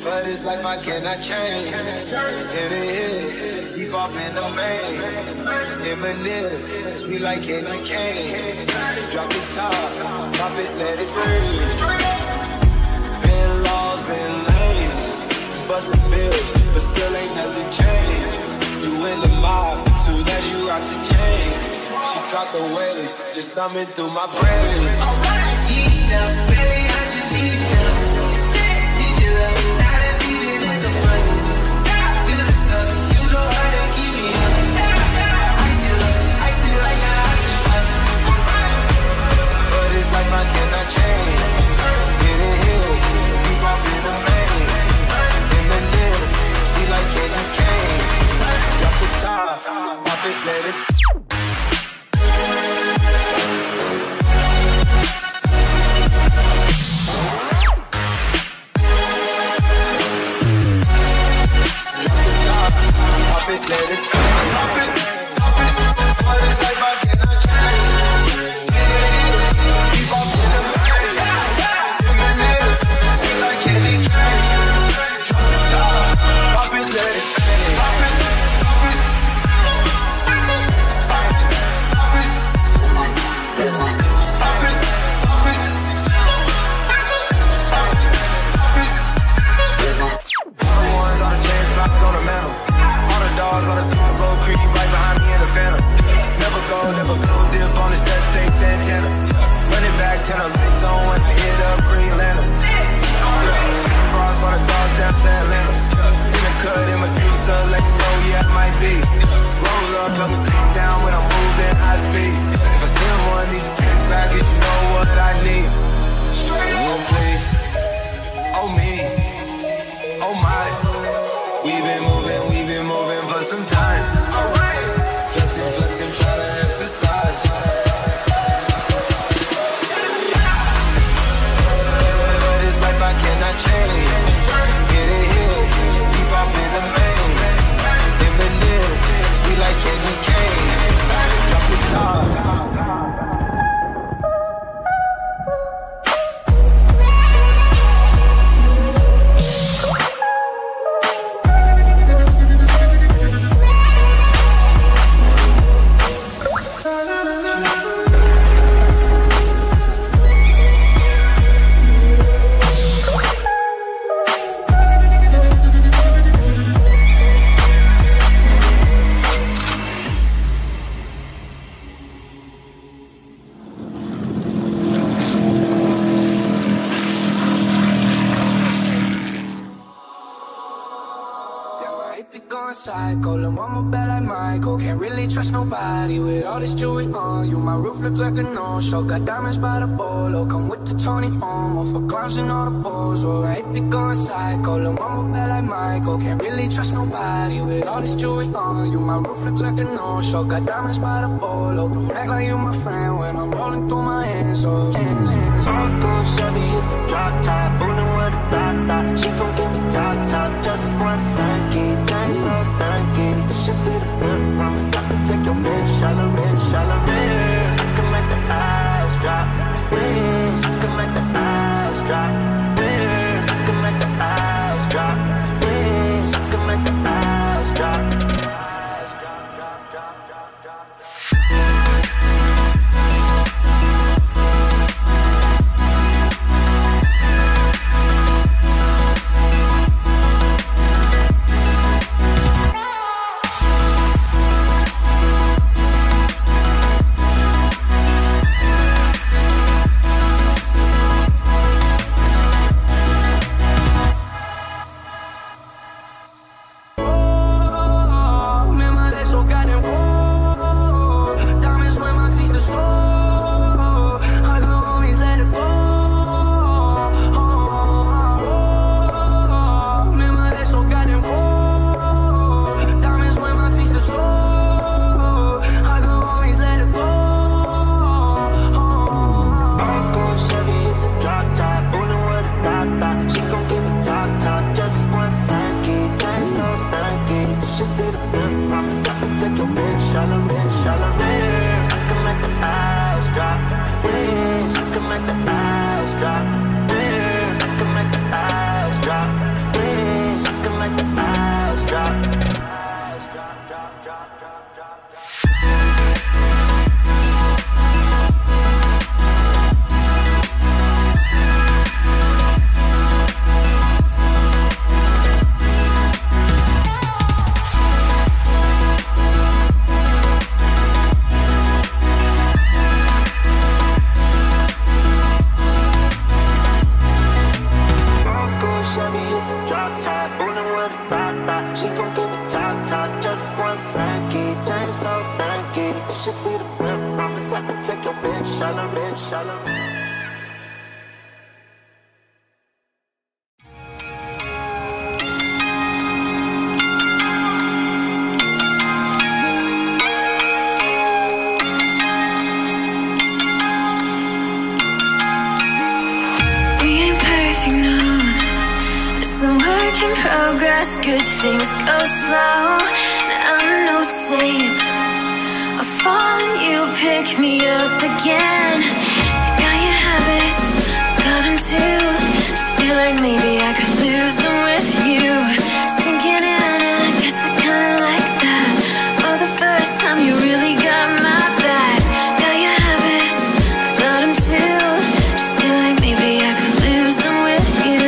For this life I cannot change. In the hills, keep off in the main. Eminem, sweet like candy cane. Drop the top, pop it, let it breathe. Been lost, been lanes, busting bills, but still ain't nothing changed. You in the mob, so that you rock the chain. She caught the waves, just thumbing through my brain. Eat up, baby, I just eat up. Need your love, not a need it, it's a must. Feel the stuff, you know how to keep me up. Icy like a hockey puck. For this life I cannot change. In the hills, keep off in the main. Eminem, sweet like candy cane. Drop the top, pop it, let it. Let it pop it, for this life I cannot change. Keep off in the main. Eminem, sweet like candy cane. Drop the top, pop it, let it bang. Pop it, pop it, pop it, pop it, pop it, pop it, pop it. All the ones on the chains, popping on the mantle. Dogs on the doors, low creep right behind me in the phantom. Never go, dip on the set, state Santana. Running back, 10 of licks on when I hit up Green Lantern. Cross for the dogs down to Atlanta. In the cut, in Medusa, let you know, yeah, I might be. Roll up, help me calm down when I'm moving high speed. If I send one, need to text back, cause you know what I need. Oh, please. Oh, me. Oh, my. We've been moving for some time. Alright. Flexing, try to exercise. This life I cannot change. Get it here, keep off in the main. Eminem, sweet like candy cane. Drop the top. Psycho, lil' mama bad like Michael. Can't really trust nobody with all this jewelry on you. My roof look like a no-show. Got diamonds by the bolo. Come with the Tony Homo for clowns and all the balls. Oh, I hate be going psycho. Lil' mama bad like Michael. Can't really trust nobody with all this jewelry on you. My roof look like a no-show. Got diamonds by the bolo. Don't act like you my friend when I'm rolling through my hands. Oh, hands. Old school Chevy, it's a drop top. Bullin' with a dot. She gon' give me top. Just one stanky. Gang so stanky. If she see the pimp, promise I can take your bitch. Shallow bitch. I can make the eyes drop. Bitch, I can make the eyes drop. Bitch, I can make the eyes drop. Bitch, I can make the eyes drop. Eyes drop. make the eyes drop. Bitch, I can make the eyes drop. Bitch. drop top, bullin' with a bop. She gon' give me top, just one spanky. James so stanky. You should see the whip, promise I can take your bitch, shallow. In progress, good things go slow. I'm no saint. I fall and you pick me up again. You got your habits, got them too. Just feel like maybe I could lose them with you. Sinking in, and I guess I kinda like that. For the first time, you really got my back. Got your habits, I got them too. Just feel like maybe I could lose them with you.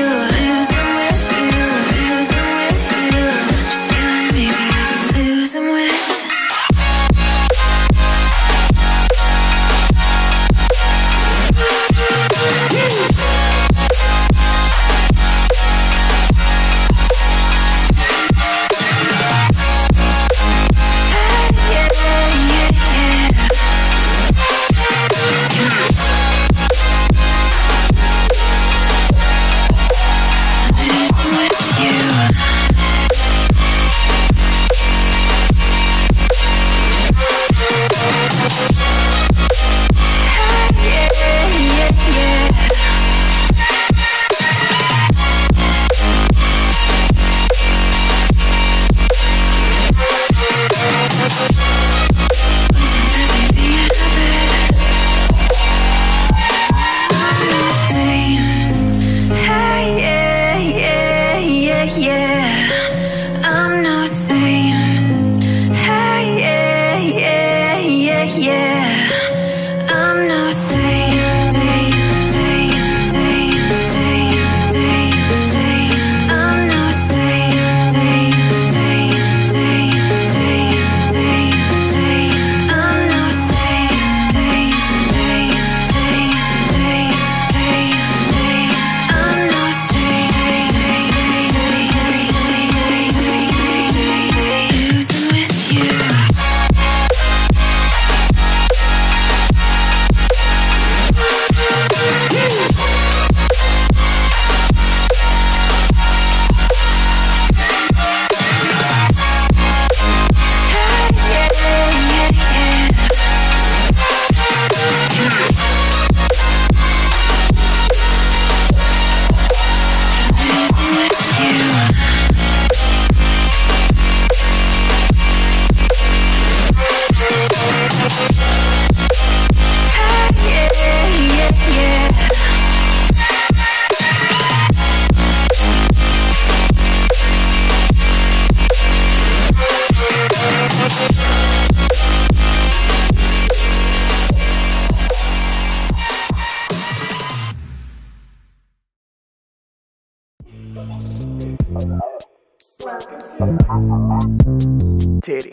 Titty.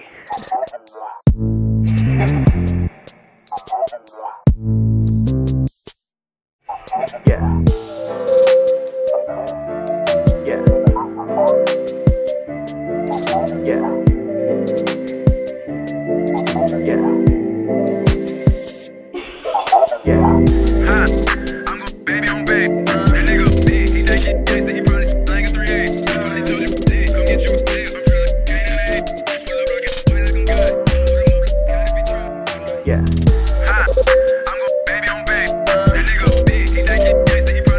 Yeah. Yeah. Yeah. Yeah. Yeah. I'm gon' baby on baby. That nigga big, he think he gangsta, he probably like a 3-8. Probably told you big, come get you a big. I'm really can't pull up, get the looking good. Yeah. I'm gon' baby on baby. That nigga big, he think he gangsta, he probably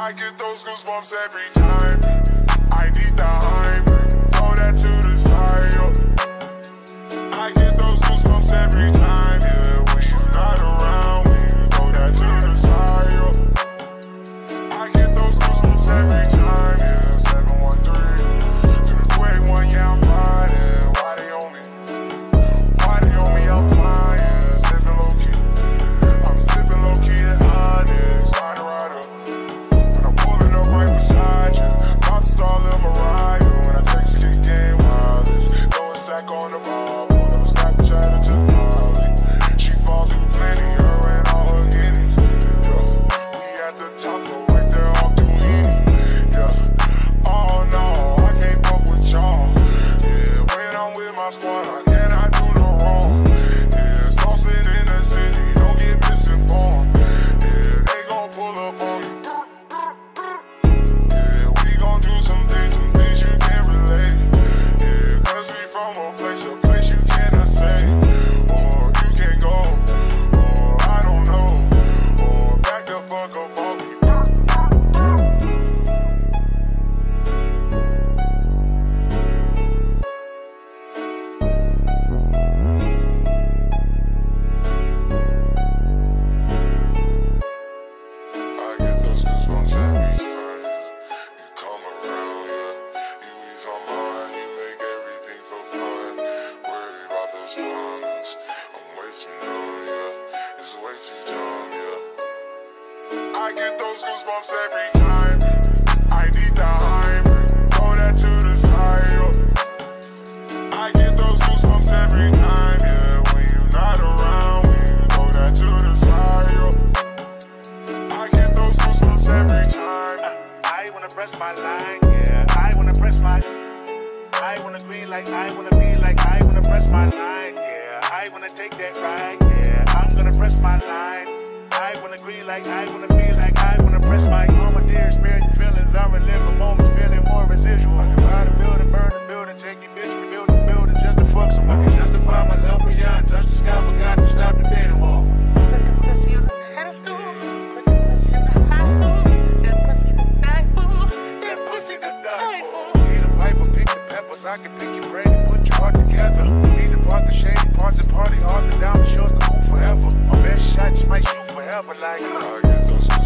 I get those goosebumps every time. I need the hype, throw that to the side, yo. I get those goosebumps every time, yeah. When you're not around, when you throw that to the side, yo. I get those goosebumps every time, yeah. 713 to the 281, yeah, I'm riding. Why they on me? Why they on me? I'm flying, sipping low key. I'm sipping low key at Onyx, trying to ride up. When I'm pulling up right beside you, I'm stalling Mariah. When I take skit game wireless, throw a stack on the bar, pull up a Snapchat to the Molly. She fall through plenty, her and all her guineas. Yeah, we at the top floor, right there off Duini. Yeah, oh no, I can't fuck with y'all. Yeah, when I'm with my squad, I cannot do no wrong. Yeah, saucepan in the city, don't get misinformed. Yeah, they gon' pull up on you. Yeah, we gon' do some things you can't relate. Yeah, cause we from a place you cannot say. Or you can't go, or I don't know. Or back the fuck up on me. I get those goosebumps every time, yeah. You come around, yeah. You ease my mind, you make everything feel fun. Worry about those comments, I'm way too numb, yeah. It's way too dumb, yeah. I get those goosebumps every time. I need the hype, throw that to the side, yo. I get those goosebumps every time, yeah. When you're not around, when you throw that to the side, yo. I get those goosebumps every time. I wanna press my line, yeah. I wanna press my. I wanna green like I wanna be like I wanna press my line, yeah. I wanna take that ride, yeah. I'm gonna press my line. I wanna green like I wanna be like I wanna press my. Oh my dear, spare your feelings. I relive a moment, feeling more residual. I can buy the building, burn the building, take your bitch, rebuild the building just to fuck someone. I can justify my love for y'all. Touch the sky, forgot to stop the bed wall. Put the pussy on the pedestal. Put the pussy on the house. That pussy to die for. That pussy to die for. Need a pipe or pick the peppers. I can pick your brain and put your heart together. Need to part the shady parts and party hard. The diamond shows the move forever. My best shot just might shoot forever like. I get those